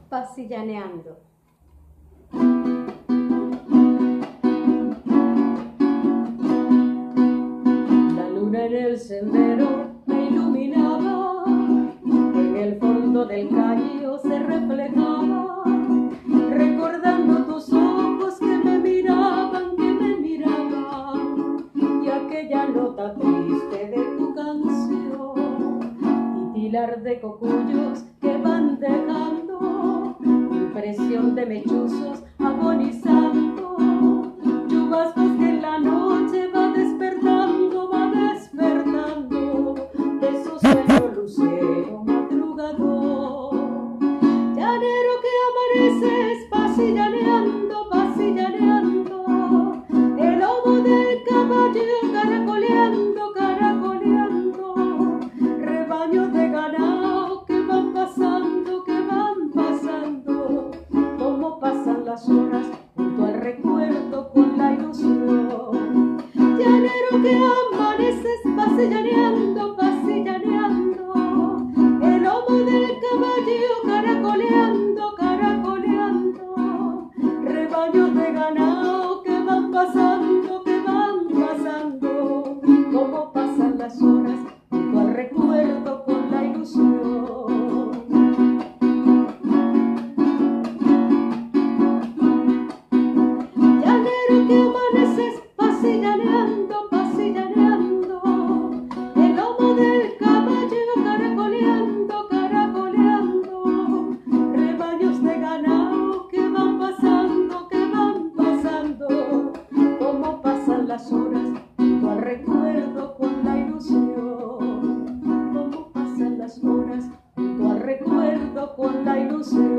Pasillaneando. La luna en el sendero me iluminaba, en el fondo del caño se reflejaba, recordando tus ojos que me miraban, y aquella nota triste de tu canción, titilar de cocuyos que van dejando impresión de mechuzos agonizando, chubascos que en la noche va despertando de su sueño lucero madrugador. Llanero que amaneces pasillaneando, pasillaneando, el lomo del caballo caracoleando, caracoleando, rebaños de ganado que van pasando, como pasan las horas junto al recuerdo con la ilusión. Llanero que amaneces pasillaneando, pasillaneando, el lomo del caballo caracoleando, caracoleando, rebaños de ganado que van pasando, como pasan las horas junto al recuerdo con la ilusión. Llanero que amaneces pasillaneando, pasillaneando, el lomo del caballo caracoleando, caracoleando, rebaños de ganado que van pasando, como pasan las horas junto al recuerdo con la ilusión, como pasan las horas junto al recuerdo con la ilusión.